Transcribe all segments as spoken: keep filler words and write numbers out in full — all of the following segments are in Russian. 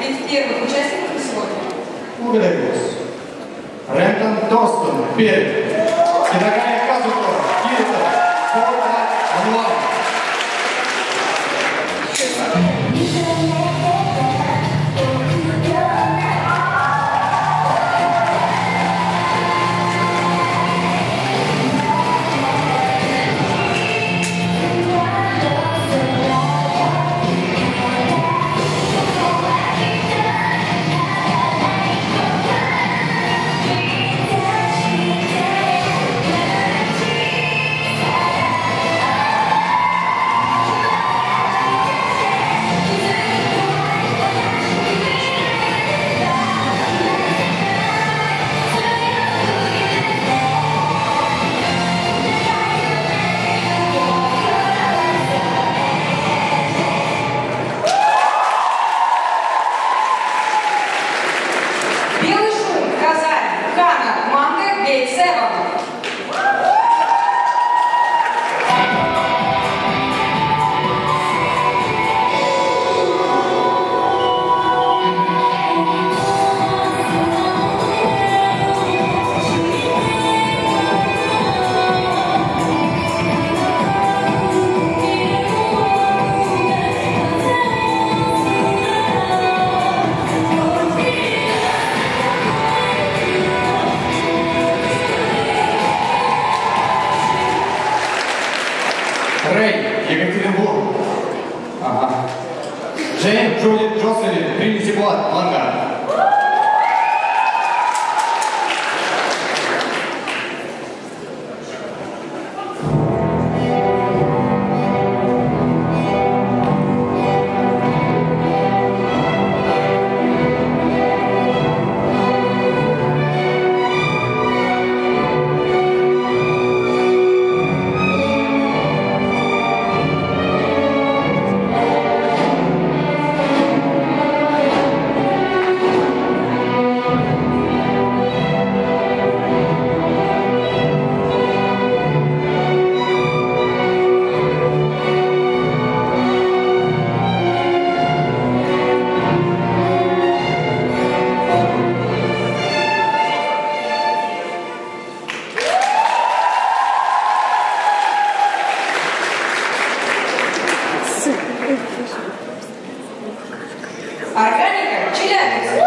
представить первых участников на сегодня. Благодарю вас. Рентон Торстон, Перед. Педагая Казукова, Кирита, Формула онлайн. Рэй, Екатеринбург. Ага. Джейн, Джудит, Джоселин, Тринити Блад, Лангар. Органика, Челябинск.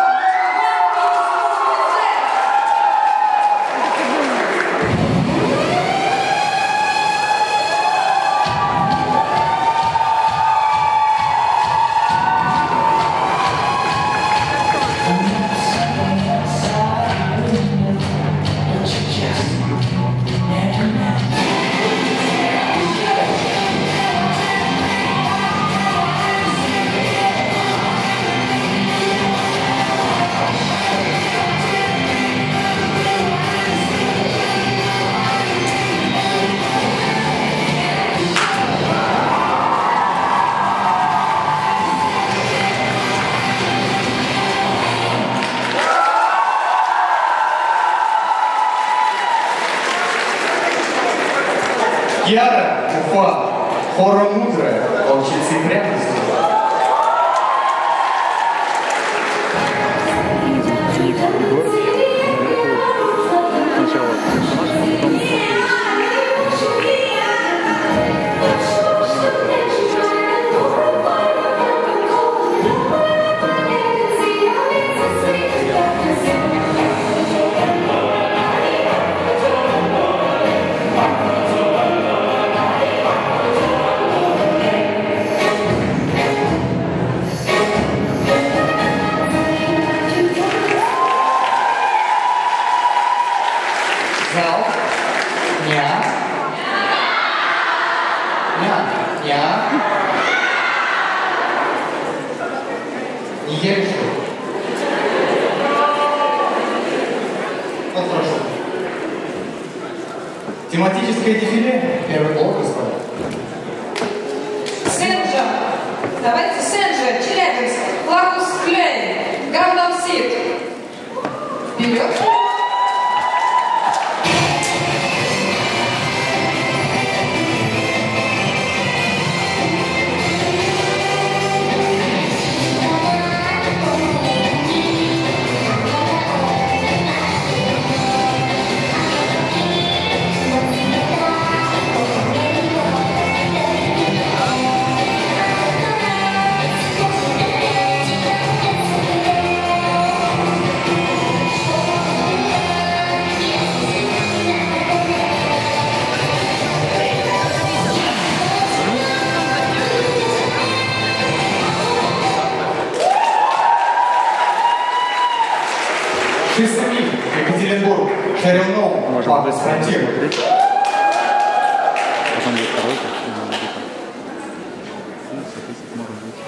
Яра, Уфа, хора мудрая, волчица и пряности. Зал. Ня. Ня. Ня. Не ешь. Вот прошу. Тематическое дефиле. Первый гол, господа. Сенджа. Давайте Сенджа, Челябинск. Лакус Клейн. Гандам Сид. Вперед. Чистый миг, Екатеринбург, Шерил Ноу, Макс Фронтир. Потом будет второй, и надо будет там. Ну, соответственно, может быть.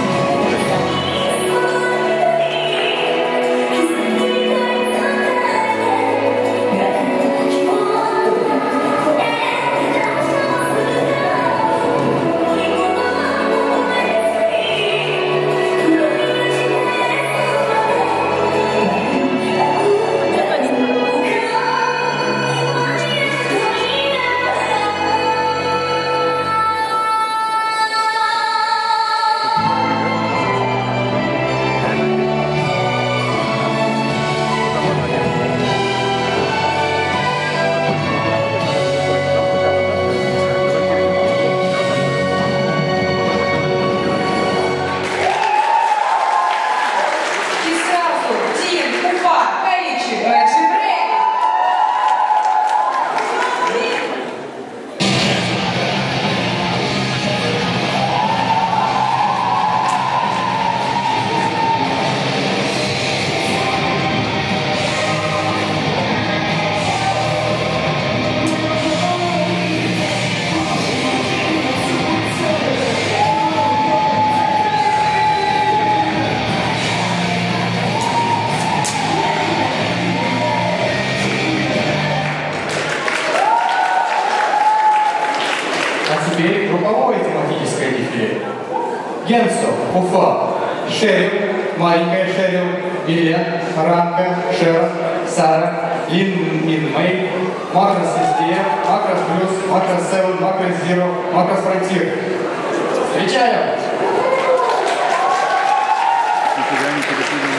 Теперь групповое тематическое дефиле. Генсо, Уфа, Шерил, маленькая Шерил, Илья, Ранка, Шер, Сара, Лин Мин Мэй, Макрос Везде, Макрос Плюс, Макрос Севен, Макрос Зиро, Макрос Фронтир. Встречаем! Нифига не перепутали.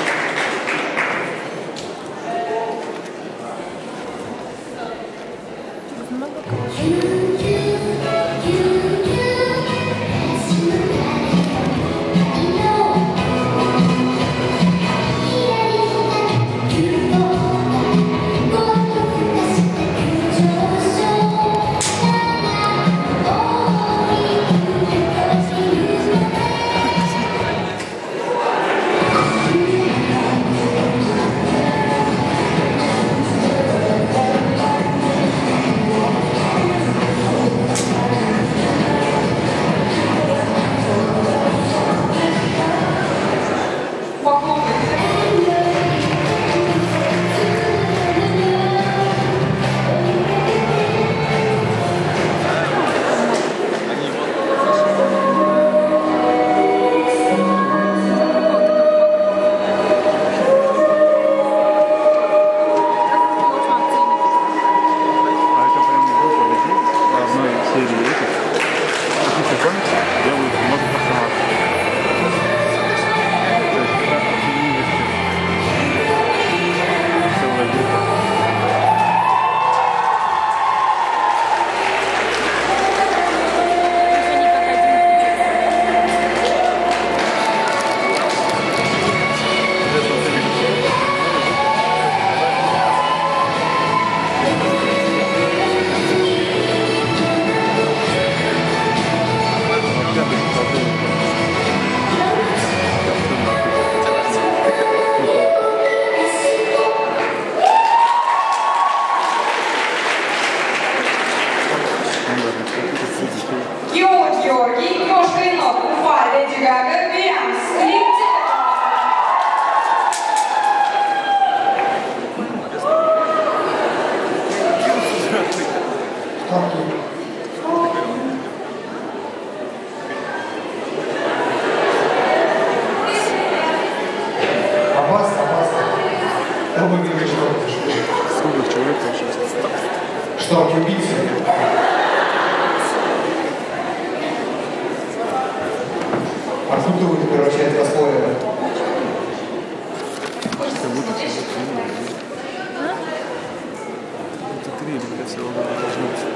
Георгий, Георгий, Ёшка и Ног, Уфа, Леди Гага, Бианс, Липтик. Опасно, опасно. Кто бы говорит, что Сколько человек вообще? что убийцы? Откуда вы превращаете в спойлеры? Как будто все закрыли. Это три, для всего должно быть.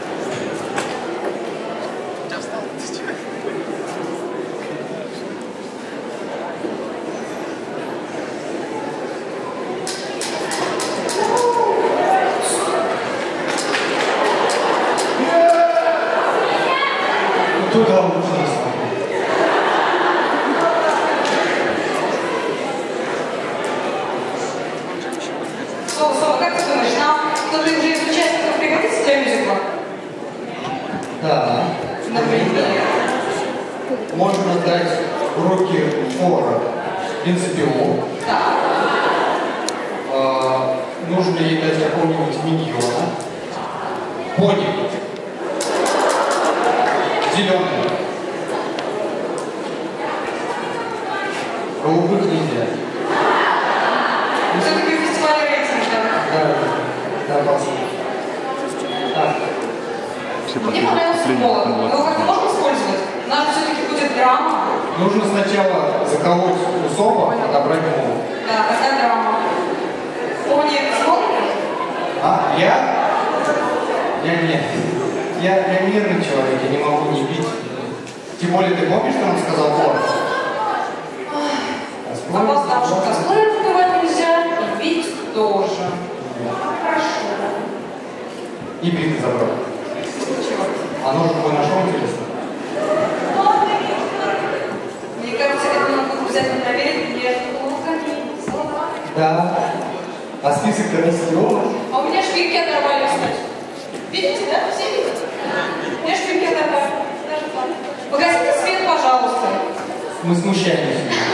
фора принципиум. Да. А, нужно ей дать какого-нибудь миньона. Пони. Зеленый. Голубых нельзя. Все-таки фестиваль рейтинга. Да, да, классно. Так. Все Мне понравился последние футбол. Мы его как-то можем использовать? У нас все-таки будет драма. Нужно сначала заколоть усопа, отобрать ему. Да, тогда драма. Пони, смотришь? А, я? Я нет. Я, я мирный человек, я не могу не бить. Тем более, ты помнишь, что он сказал Фор? А поставшим косплеем убивать нельзя, и бить тоже. Хорошо. И биты забрал. Чего? А нож твой нашел, интересно? Мне кажется, это надо обязательно проверить между луками. Да. А список-то растет. А у меня шпильки оторвали, кстати. Видите, да? Все видят? У меня шпильки оторвали. Даже так. Погасите свет, пожалуйста. Мы смущаемся.